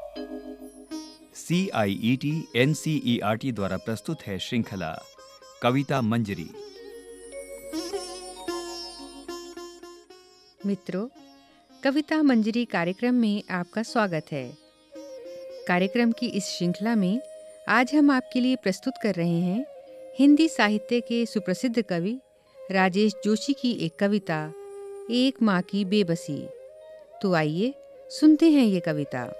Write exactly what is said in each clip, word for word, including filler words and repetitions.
C I E T N C E R T द्वारा प्रस्तुत है श्रृंखला कविता मंजरी। मित्रों, कविता मंजरी कार्यक्रम में आपका स्वागत है। कार्यक्रम की इस श्रृंखला में आज हम आपके लिए प्रस्तुत कर रहे हैं हिंदी साहित्य के सुप्रसिद्ध कवि राजेश जोशी की एक कविता, एक माँ की बेबसी। तो आइए सुनते हैं ये कविता।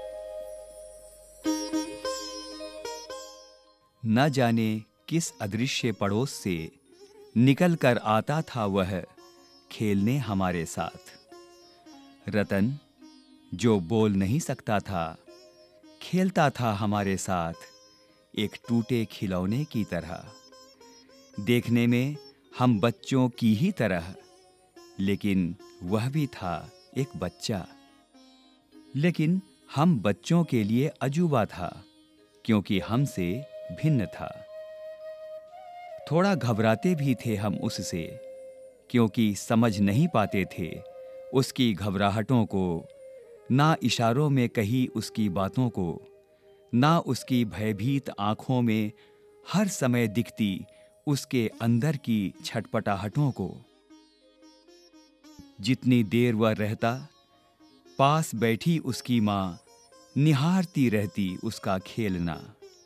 न जाने किस अदृश्य पड़ोस से निकल कर आता था वह खेलने हमारे साथ। रतन जो बोल नहीं सकता था, खेलता था हमारे साथ एक टूटे खिलौने की तरह। देखने में हम बच्चों की ही तरह, लेकिन वह भी था एक बच्चा। लेकिन हम बच्चों के लिए अजूबा था, क्योंकि हमसे भिन्न था। थोड़ा घबराते भी थे हम उससे, क्योंकि समझ नहीं पाते थे उसकी घबराहटों को, ना इशारों में कही उसकी बातों को, ना उसकी भयभीत आंखों में हर समय दिखती उसके अंदर की छटपटाहटों को। जितनी देर वह रहता, पास बैठी उसकी माँ निहारती रहती उसका खेलना।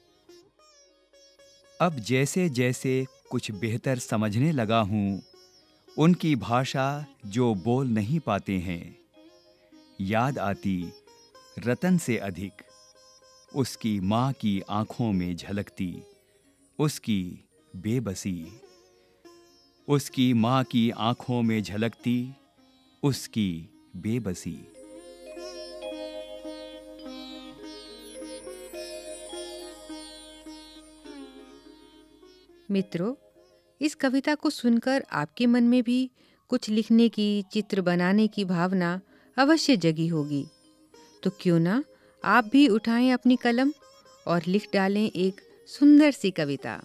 अब जैसे जैसे कुछ बेहतर समझने लगा हूँ उनकी भाषा जो बोल नहीं पाते हैं, याद आती रतन से अधिक उसकी माँ की आंखों में झलकती उसकी बेबसी। उसकी माँ की आंखों में झलकती उसकी बेबसी। मित्रों, इस कविता को सुनकर आपके मन में भी कुछ लिखने की, चित्र बनाने की भावना अवश्य जगी होगी। तो क्यों ना आप भी उठाएं अपनी कलम और लिख डालें एक सुंदर सी कविता।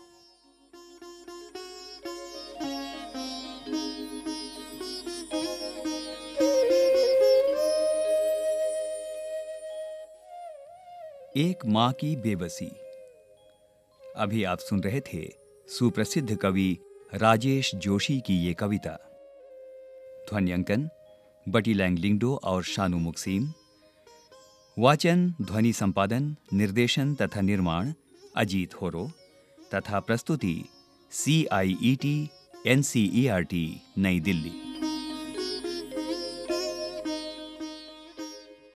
एक माँ की बेबसी। अभी आप सुन रहे थे सुप्रसिद्ध कवि राजेश जोशी की ये कविता। ध्वन्यांकन बटी लैंग लिंगडो और शानू मुक्सीम। वाचन, ध्वनि संपादन, निर्देशन तथा निर्माण अजीत होरो तथा प्रस्तुति C I E T N C E R T New Delhi.